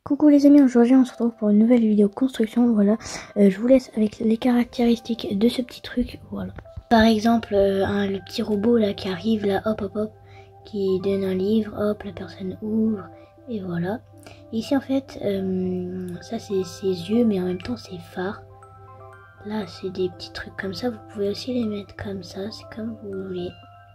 Coucou les amis, aujourd'hui on se retrouve pour une nouvelle vidéo construction. Voilà, je vous laisse avec les caractéristiques de ce petit truc. Voilà. Par exemple, le petit robot là qui arrive là, hop hop hop, qui donne un livre, hop, la personne ouvre et voilà. Et ici en fait, ça c'est ses yeux, mais en même temps c'est phare. Là c'est des petits trucs comme ça, vous pouvez aussi les mettre comme ça, c'est comme vous voulez.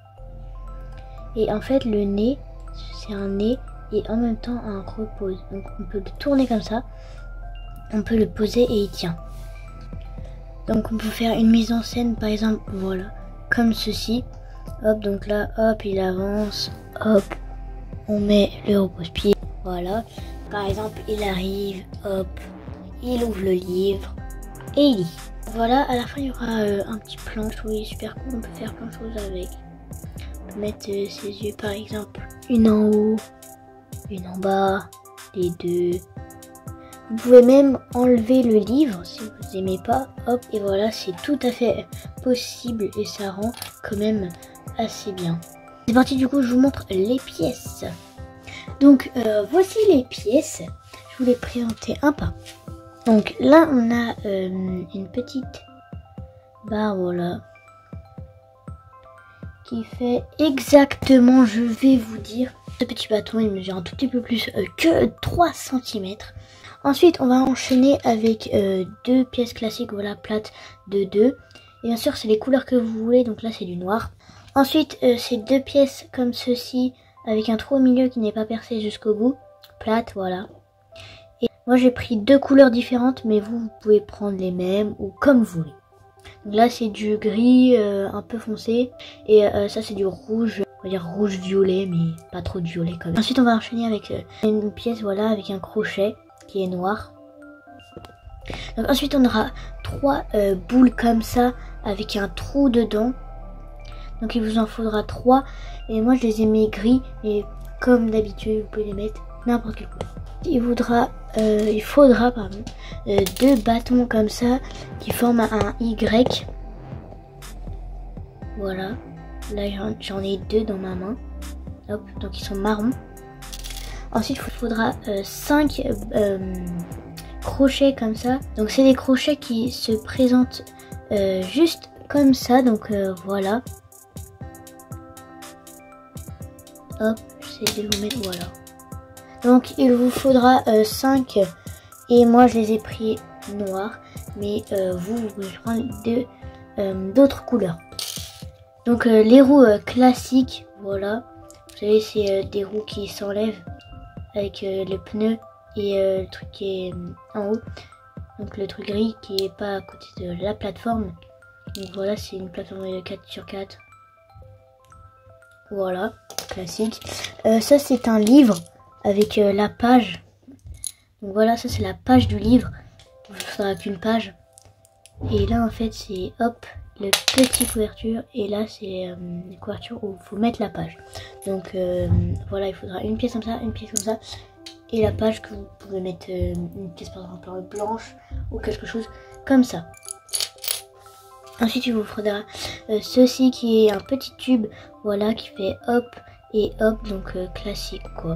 Et en fait le nez, c'est un nez et en même temps un repose. Donc on peut le tourner comme ça, on peut le poser et il tient. Donc on peut faire une mise en scène par exemple, voilà, comme ceci. Hop, donc là, hop, il avance, hop, on met le repose-pied, voilà. Par exemple, il arrive, hop, il ouvre le livre et il lit. Voilà, à la fin il y aura un petit plan, je trouve il est super cool, on peut faire plein de choses avec. On peut mettre ses yeux par exemple, une en haut, une en bas, les deux. Vous pouvez même enlever le livre si vous n'aimez pas, hop, et voilà, c'est tout à fait possible et ça rend quand même assez bien. C'est parti, du coup je vous montre les pièces. Donc voici les pièces, je vous les présenter un par un. Donc là on a une petite barre, voilà, qui fait exactement, je vais vous dire, ce petit bâton il mesure un tout petit peu plus que 3 cm. Ensuite on va enchaîner avec deux pièces classiques, voilà, plates de 2. Et bien sûr c'est les couleurs que vous voulez, donc là c'est du noir. Ensuite c'est deux pièces comme ceci, avec un trou au milieu qui n'est pas percé jusqu'au bout, plate, voilà. Et moi j'ai pris deux couleurs différentes, mais vous pouvez prendre les mêmes ou comme vous voulez. Donc là c'est du gris un peu foncé, et ça c'est du rouge, on va dire rouge violet, mais pas trop de violet quand même. Ensuite on va enchaîner avec une pièce, voilà, avec un crochet qui est noir. Donc ensuite on aura trois boules comme ça avec un trou dedans. Donc il vous en faudra 3, et moi je les ai mis gris, et comme d'habitude vous pouvez les mettre n'importe quelle couleur. Il faudra deux bâtons comme ça qui forment un Y. Voilà, là j'en ai deux dans ma main. Hop, donc ils sont marrons. Ensuite il faudra 5 crochets comme ça. Donc c'est des crochets qui se présentent juste comme ça. Donc voilà. Hop, j'essaie de vous mettre, voilà. Donc il vous faudra 5, et moi je les ai pris noirs, mais vous pouvez prendre d'autres couleurs. Donc les roues classiques, voilà. Vous savez, c'est des roues qui s'enlèvent avec le pneu et le truc qui est en haut. Donc le truc gris qui est pas à côté de la plateforme. Donc voilà, c'est une plateforme de 4x4. Voilà, classique. Ça c'est un livre avec la page. Donc voilà, ça c'est la page du livre. Il ne faudra qu'une page. Et là en fait c'est, hop, le petit couverture. Et là c'est une couverture où il faut mettre la page. Donc voilà, il faudra une pièce comme ça, une pièce comme ça. Et la page que vous pouvez mettre une pièce par exemple blanche ou quelque chose comme ça. Ensuite il vous faudra ceci qui est un petit tube, voilà, qui fait hop et hop, donc classique quoi.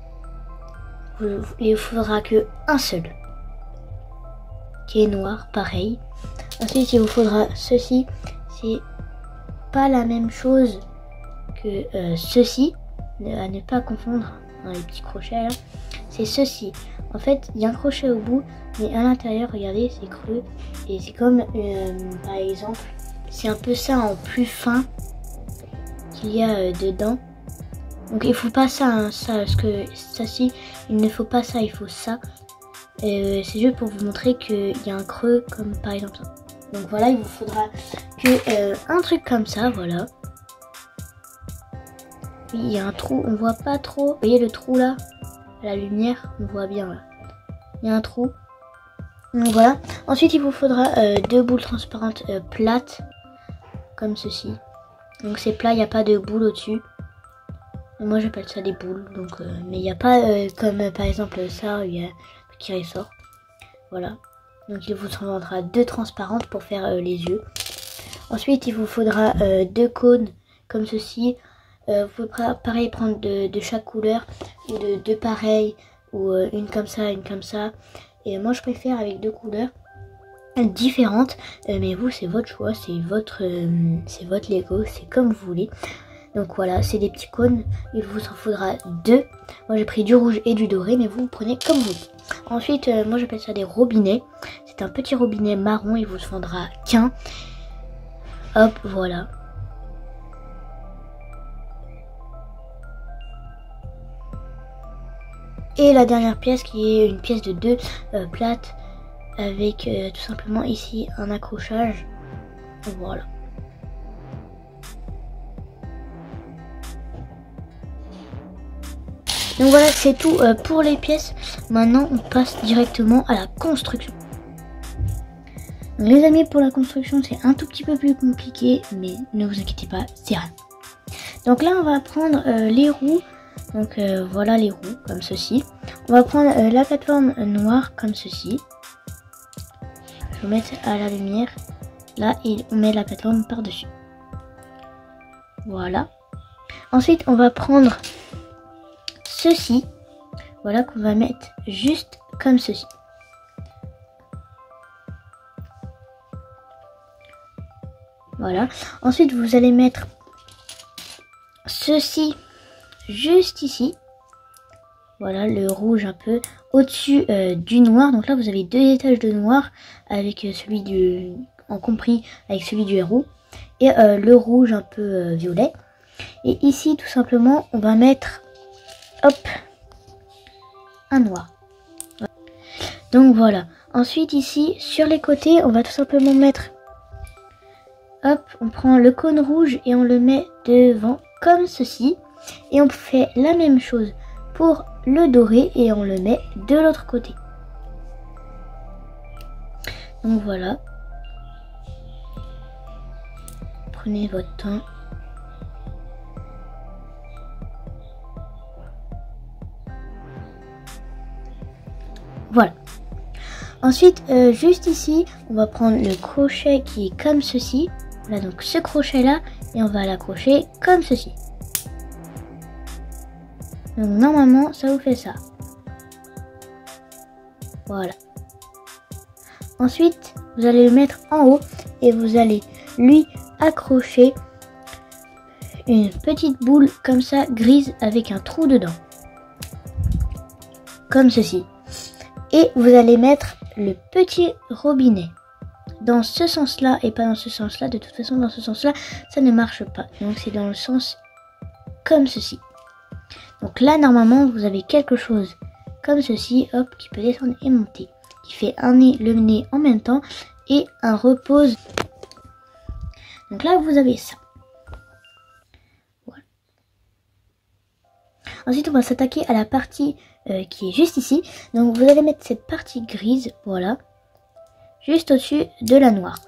Il vous faudra que un seul qui est noir, pareil. Ensuite il vous faudra ceci, c'est pas la même chose que ceci, à ne pas confondre dans les petits crochets là. C'est ceci, en fait il y a un crochet au bout, mais à l'intérieur regardez c'est creux, et c'est comme par exemple c'est un peu ça en plus fin qu'il y a dedans. Donc il faut pas ça, hein, ça, parce que ça si, il ne faut pas ça, il faut ça. C'est juste pour vous montrer qu'il y a un creux comme par exemple ça. Donc voilà, il vous faudra que un truc comme ça, voilà. Oui, il y a un trou, on voit pas trop. Vous voyez le trou là, la lumière, on voit bien là. Il y a un trou. Donc voilà. Ensuite il vous faudra deux boules transparentes plates, comme ceci. Donc c'est plat, il n'y a pas de boule au-dessus. Moi j'appelle ça des boules, donc mais il n'y a pas comme par exemple ça, il y a un truc qui ressort. Voilà. Donc il vous en faudra deux transparentes pour faire les yeux. Ensuite il vous faudra deux cônes comme ceci. Vous pouvez pareil prendre de chaque couleur, ou de deux pareils, ou une comme ça, une comme ça. Et moi je préfère avec 2 couleurs différentes, mais vous c'est votre choix, c'est votre Lego, c'est comme vous voulez. Donc voilà, c'est des petits cônes, il vous en faudra 2. Moi j'ai pris du rouge et du doré, mais vous prenez comme vous voulez. Ensuite, moi j'appelle ça des robinets. C'est un petit robinet marron, il vous faudra qu'un. Hop, voilà. Et la dernière pièce qui est une pièce de 2 plates avec tout simplement ici un accrochage. Voilà. Donc voilà, c'est tout pour les pièces. Maintenant, on passe directement à la construction. Donc, les amis, pour la construction, c'est un tout petit peu plus compliqué, mais ne vous inquiétez pas, c'est rien. Donc là, on va prendre les roues. Donc voilà les roues, comme ceci. On va prendre la plateforme noire, comme ceci. Je vais mettre à la lumière. Là, et on met la plateforme par-dessus. Voilà. Ensuite, on va prendre ceci. Voilà, qu'on va mettre juste comme ceci. Voilà. Ensuite, vous allez mettre ceci juste ici. Voilà, le rouge un peu au-dessus du noir. Donc là, vous avez 2 étages de noir avec celui du... en compris avec celui du héros. Et le rouge un peu violet. Et ici, tout simplement, on va mettre, hop, un noir. Voilà. Donc voilà. Ensuite, ici, sur les côtés, on va tout simplement mettre, hop, on prend le cône rouge et on le met devant comme ceci. Et on fait la même chose pour le doré et on le met de l'autre côté. Donc voilà. Prenez votre temps. Voilà. Ensuite, juste ici, on va prendre le crochet qui est comme ceci. Voilà, donc ce crochet là, et on va l'accrocher comme ceci. Donc normalement, ça vous fait ça. Voilà. Ensuite, vous allez le mettre en haut et vous allez lui accrocher une petite boule comme ça, grise, avec un trou dedans. Comme ceci. Et vous allez mettre le petit robinet dans ce sens-là et pas dans ce sens-là. De toute façon, dans ce sens-là, ça ne marche pas. Donc c'est dans le sens comme ceci. Donc là, normalement, vous avez quelque chose comme ceci, hop, qui peut descendre et monter. Qui fait le nez en même temps et un repose. Donc là, vous avez ça. Voilà. Ensuite, on va s'attaquer à la partie qui est juste ici. Donc vous allez mettre cette partie grise, voilà, juste au-dessus de la noire.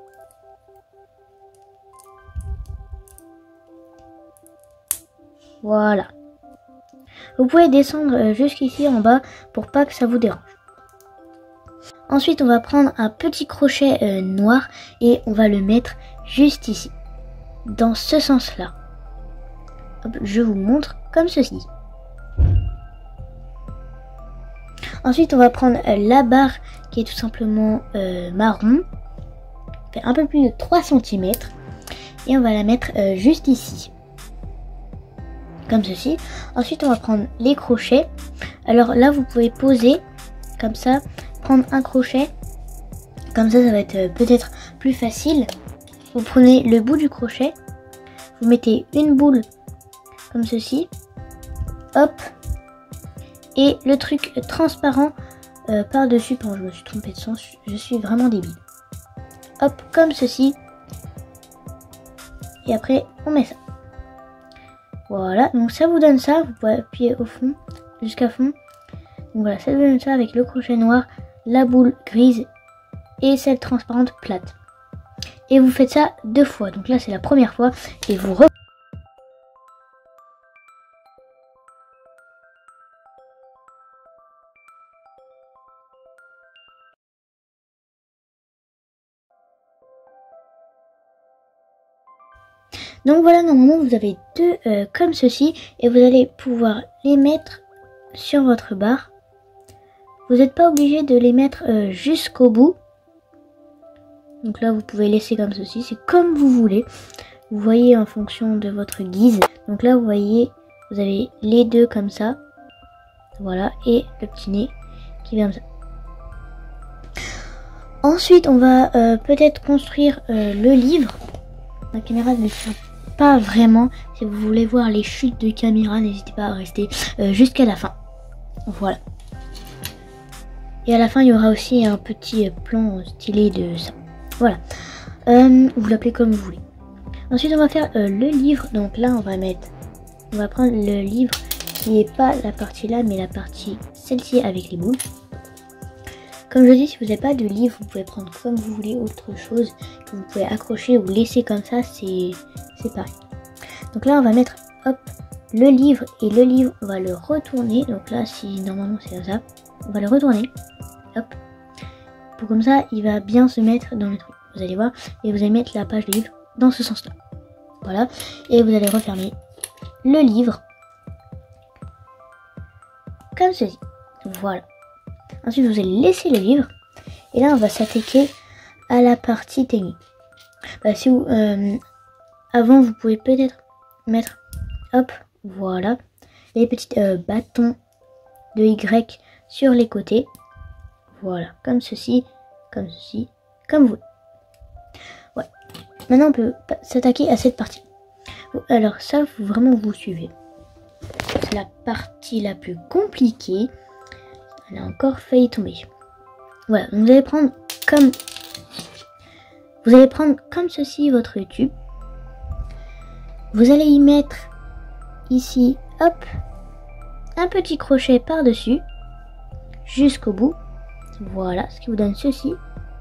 Voilà. Vous pouvez descendre jusqu'ici en bas pour pas que ça vous dérange. Ensuite, on va prendre un petit crochet noir et on va le mettre juste ici, dans ce sens-là. Je vous montre comme ceci. Ensuite, on va prendre la barre qui est tout simplement marron, fait un peu plus de 3 cm, et on va la mettre juste ici, comme ceci. Ensuite, on va prendre les crochets. Alors là, vous pouvez poser comme ça, prendre un crochet, comme ça va être peut-être plus facile. Vous prenez le bout du crochet, vous mettez une boule comme ceci, hop, et le truc transparent par-dessus. Bon, je me suis trompée de sens, je suis vraiment débile. Hop, comme ceci, et après on met ça. Voilà, donc ça vous donne ça, vous pouvez appuyer au fond, jusqu'à fond. Donc voilà, ça vous donne ça avec le crochet noir, la boule grise et celle transparente plate. Et vous faites ça 2 fois, donc là c'est la première fois, et vous Donc voilà, normalement vous avez 2 comme ceci et vous allez pouvoir les mettre sur votre barre. Vous n'êtes pas obligé de les mettre jusqu'au bout. Donc là, vous pouvez laisser comme ceci. C'est comme vous voulez. Vous voyez en fonction de votre guise. Donc là, vous voyez, vous avez les deux comme ça. Voilà. Et le petit nez qui vient comme ça. Ensuite, on va peut-être construire le livre. La caméra ne tient pas vraiment. Si vous voulez voir les chutes de caméra, n'hésitez pas à rester jusqu'à la fin. Voilà. Et à la fin, il y aura aussi un petit plan stylé de ça. Voilà. Vous l'appelez comme vous voulez. Ensuite, on va faire le livre. Donc là, on va prendre le livre qui n'est pas la partie là, mais la partie celle-ci avec les boules. Comme je dis, si vous n'avez pas de livre, vous pouvez prendre comme vous voulez autre chose que vous pouvez accrocher ou laisser comme ça, c'est pareil. Donc là, on va mettre hop le livre et le livre, on va le retourner. Donc là, si normalement c'est comme ça, on va le retourner. Hop. Pour comme ça, il va bien se mettre dans le truc. Vous allez voir et vous allez mettre la page de livre dans ce sens-là. Voilà. Et vous allez refermer le livre comme ceci. Voilà. Ensuite, vous allez laisser le livre. Et là, on va s'attaquer à la partie technique. Si vous, avant, vous pouvez peut-être mettre, hop, voilà, les petits bâtons de Y sur les côtés. Voilà, comme ceci, comme vous voulez. Ouais. Maintenant, on peut s'attaquer à cette partie. Alors ça, faut vraiment vous suivez. C'est la partie la plus compliquée. Elle a encore failli tomber. Voilà, donc vous allez prendre comme ceci votre tube. Vous allez y mettre ici, hop, un petit crochet par-dessus jusqu'au bout. Voilà, ce qui vous donne ceci.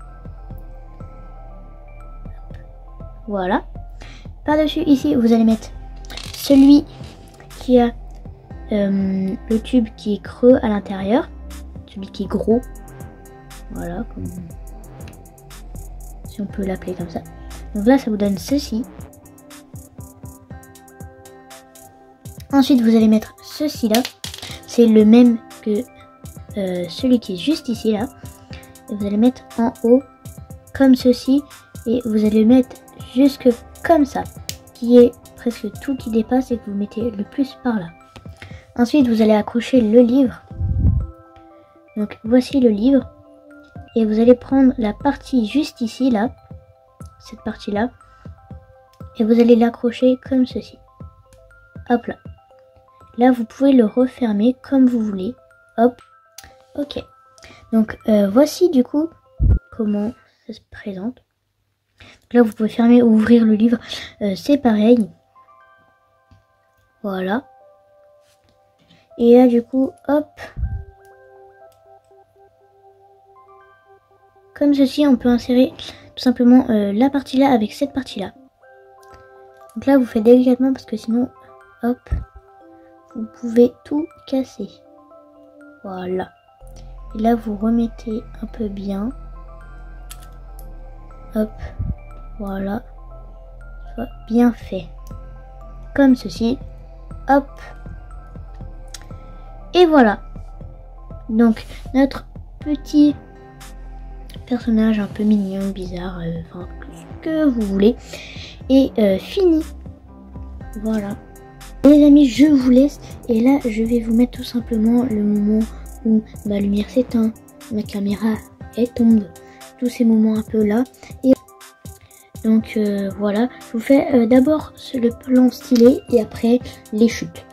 Voilà. Par-dessus ici, vous allez mettre celui qui a le tube qui est creux à l'intérieur. Celui qui est gros. Voilà, comme si on peut l'appeler comme ça. Donc là, ça vous donne ceci. Ensuite, vous allez mettre ceci là. C'est le même que celui qui est juste ici là. Et vous allez mettre en haut comme ceci. Et vous allez le mettre jusque comme ça. Qui est presque tout qui dépasse et que vous mettez le plus par là. Ensuite, vous allez accrocher le livre. Donc voici le livre. Et vous allez prendre la partie juste ici là. Cette partie là. Et vous allez l'accrocher comme ceci. Hop là. Là, vous pouvez le refermer comme vous voulez. Hop. Ok. Donc, voici du coup comment ça se présente. Donc là, vous pouvez fermer ou ouvrir le livre. C'est pareil. Voilà. Et là, du coup, hop. Comme ceci, on peut insérer tout simplement la partie là avec cette partie là. Donc là, vous faites délicatement parce que sinon, hop. Vous pouvez tout casser. Voilà. Et là, vous remettez un peu bien. Hop. Voilà. Soit bien fait. Comme ceci. Hop. Et voilà. Donc, notre petit personnage un peu mignon, bizarre, enfin, ce que vous voulez, est fini. Voilà. Les amis, je vous laisse et là je vais vous mettre tout simplement le moment où ma lumière s'éteint, ma caméra elle tombe, tous ces moments un peu là. Et donc voilà, je vous fais d'abord le plan stylé et après les chutes.